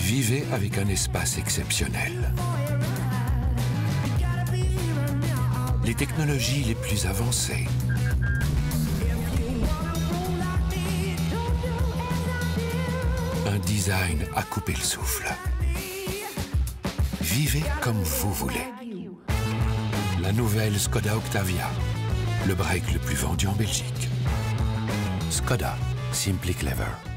Vivez avec un espace exceptionnel. Les technologies les plus avancées. Un design à couper le souffle. Vivez comme vous voulez. La nouvelle Skoda Octavia, le break le plus vendu en Belgique. Skoda, simply clever.